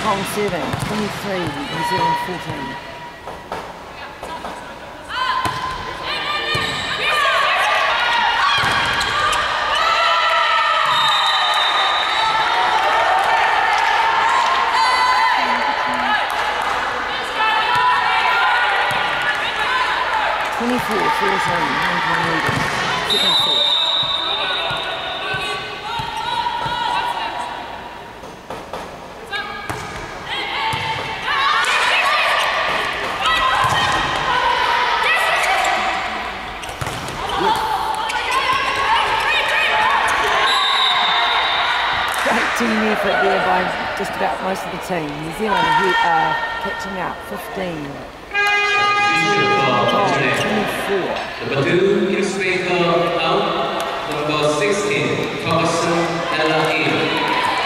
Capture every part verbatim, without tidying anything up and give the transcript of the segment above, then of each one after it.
Kong seven, twenty-three, New Zealand fourteen. twenty-four, fourteen, Hong Kong leading, second set. Team effort there by just about most of the team. New Zealand are uh, catching up, fifteen. twenty-four. Number two, Hilsbaker out. Number sixteen, Thomason Ella in.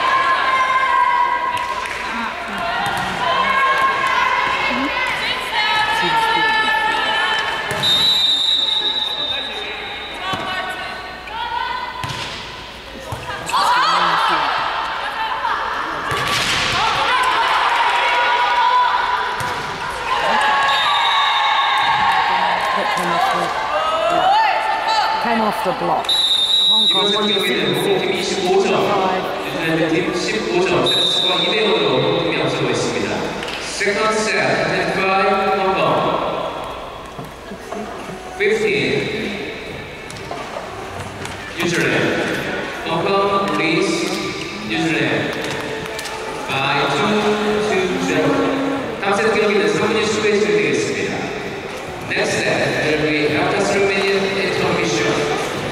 Came off the block. Hong Kong 이번 경기는 팀 이십오 점, 뉴질랜드 팀 십오 점, 세트스코어 이 대 영으로 팀이 앞서고 있습니다. Second set, twenty-five, Hong Kong. fifteen, New Zealand. Hong Kong leads New Zealand by two to zero. 다음 세트 경기는 삼 분이 수비에 진행되겠습니다. Next set will be after three minutes intermission.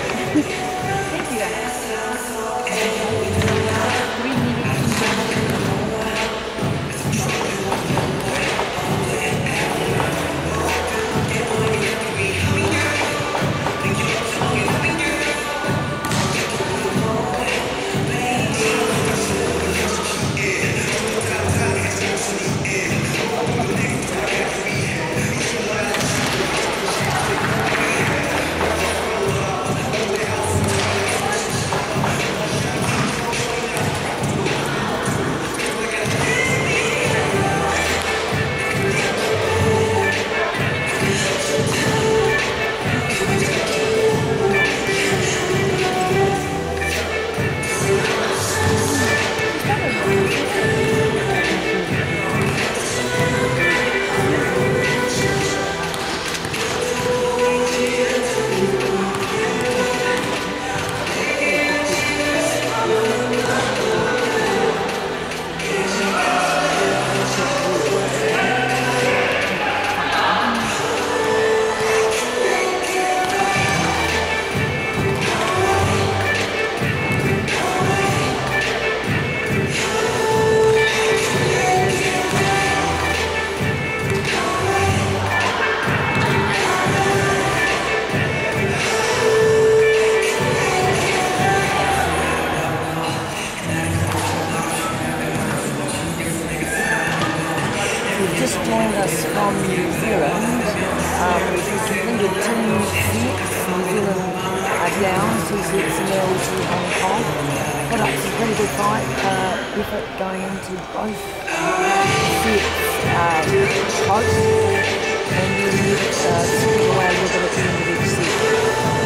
Just joined us from New Zealand. Um, we've completed two sets. New Zealand are down two sets nil to Hong Kong. Put up some pretty good fight uh, effort going into both sets uh, close, and then uh, sitting away a little bit at the end of each set.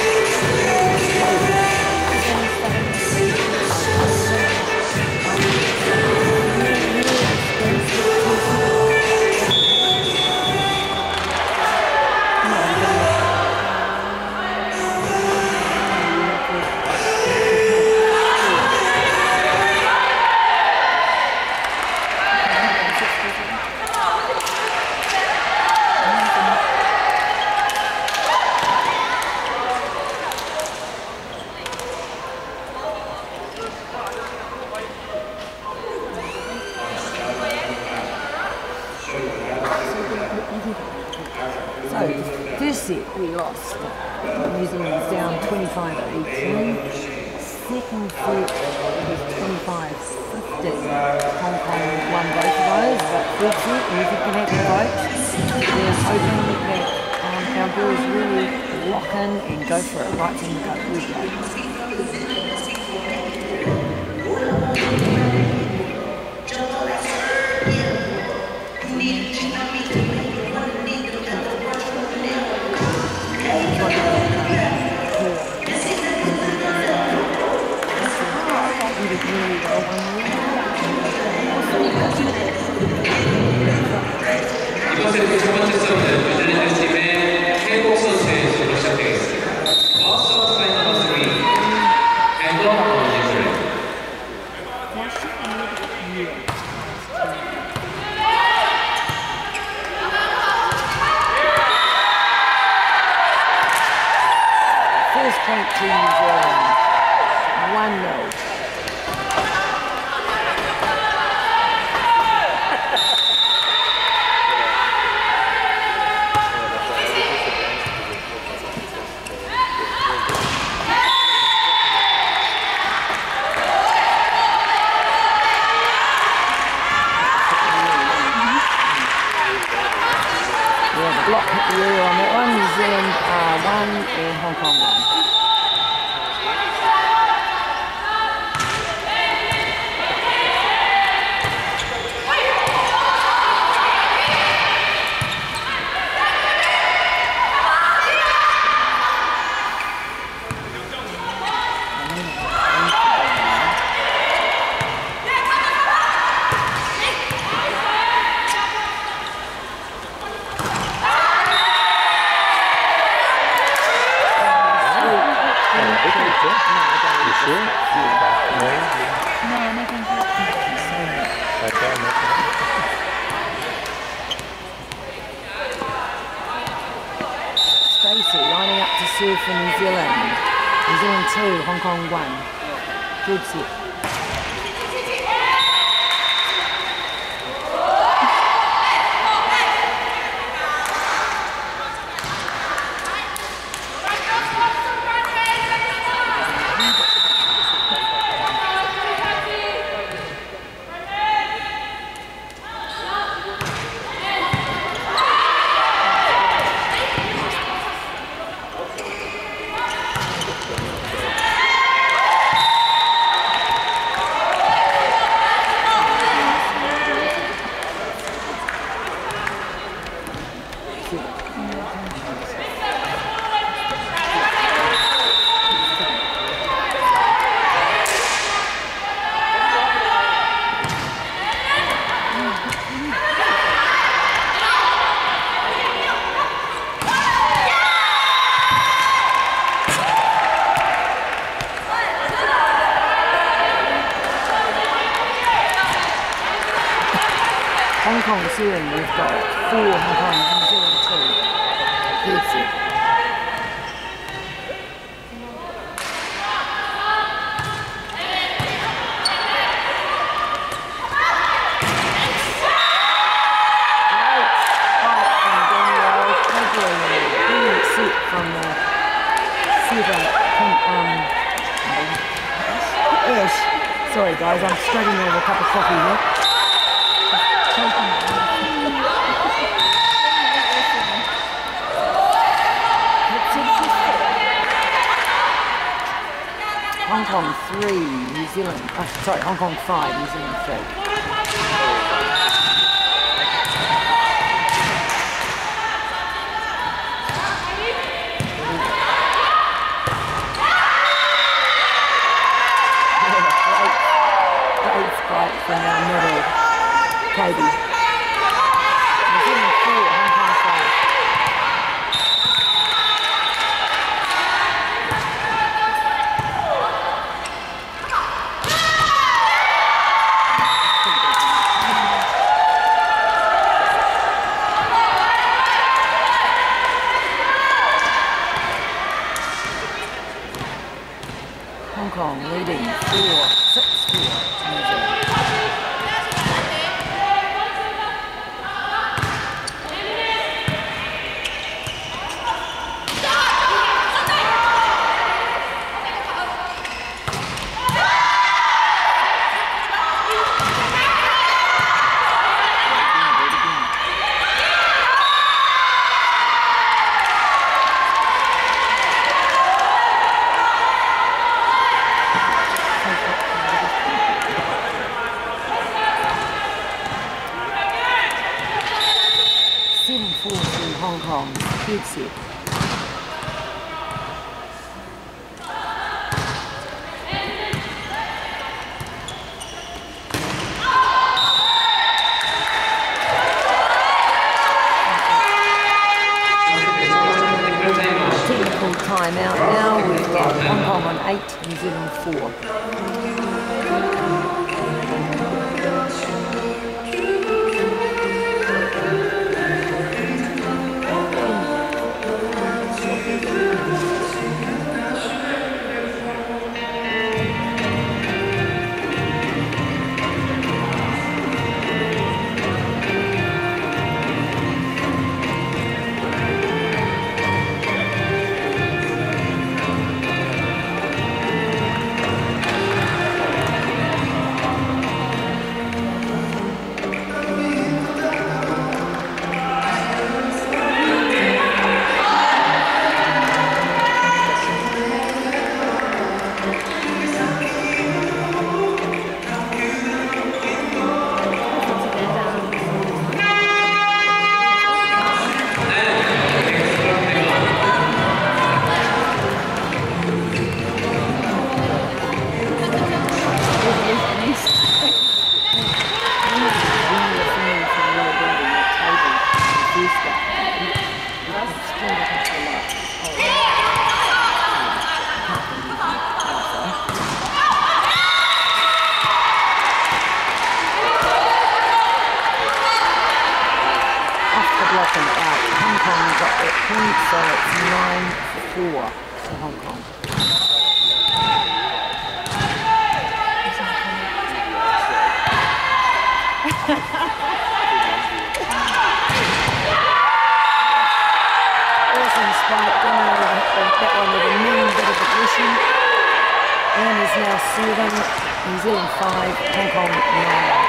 So, first set we lost. New Zealand's down twenty-five eighteen. Second set was twenty-five fifteen. Hong Kong won both of those, but third set, and if you can have the vote, we're hoping that um, our girls really lock in and go for it right from the go. Zealand. one nil. Block hit the ear on that one. New Zealand uh, one and Hong Kong one. Stacey lining up to serve for New Zealand. New Zealand two, Hong Kong one. Good set. Hong Kong Zealand, we've got four Hong Kong, New Zealand two. Good set. From the Silver, um, yes. Sorry guys, I'm struggling over a cup of coffee here. Hong Kong three, New Zealand, oh, sorry, Hong Kong five, New Zealand three. From our middle, Kobe. New Zealand four, Hong Kong five. Hong Kong leading four, six, four to New Zealand. seven four in Hong Kong, good set. Technical timeout now, we've got Hong Kong on eight, New Zealand four. so it's nine four to Hong Kong. Awesome spike, dominated that one with a mean bit of aggression. And is now seven, New Zealand five, Hong Kong nine.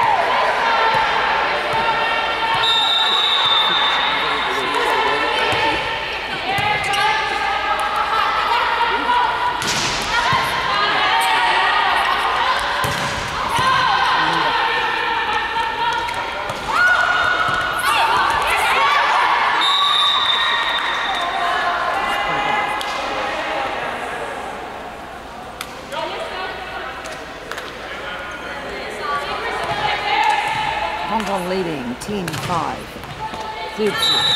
Hong Kong leading ten five. Third set.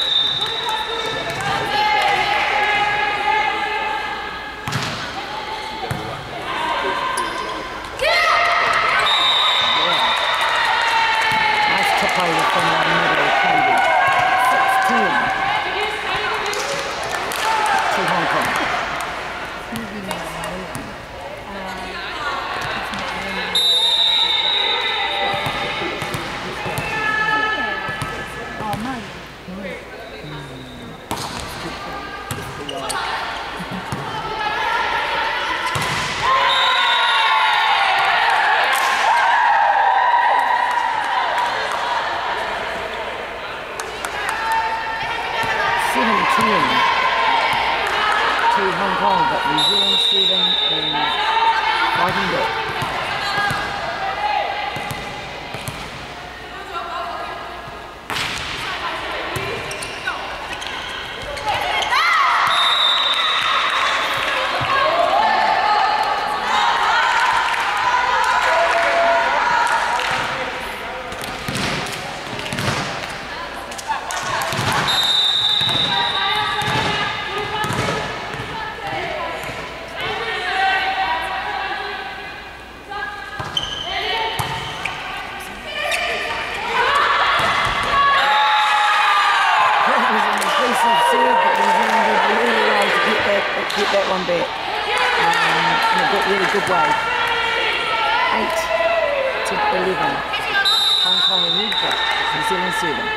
Nice tip over from the middle, Candy. six ten to Hong Kong. seven ten to Hong Kong, but New Zealand seven and fighting back. Get that one back um, in a good, really good way. eight to eleven. Hong Kong ahead, but New Zealand seven.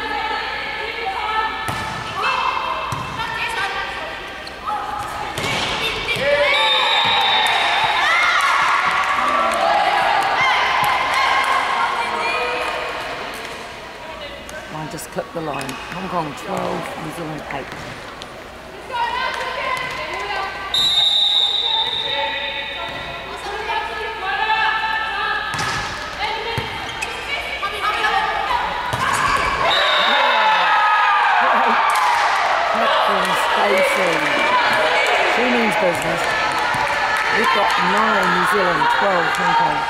I just clipped the line. Hong Kong twelve, New Zealand eight. She means business. We've got nine New Zealand, twelve Hong Kong.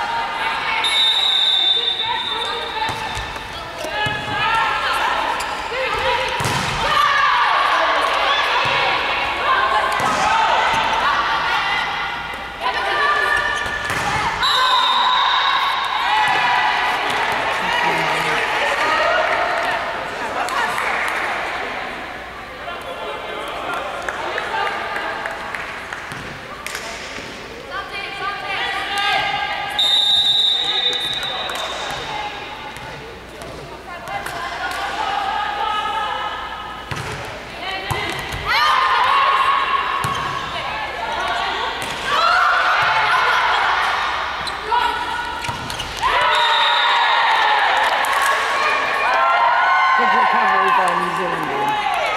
Good recovery by New Zealand then.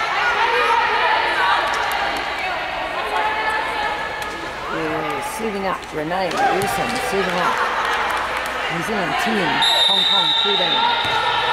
Yeah, serving up, Renee Wilson serving up. New Zealand ten, Hong Kong thirteen.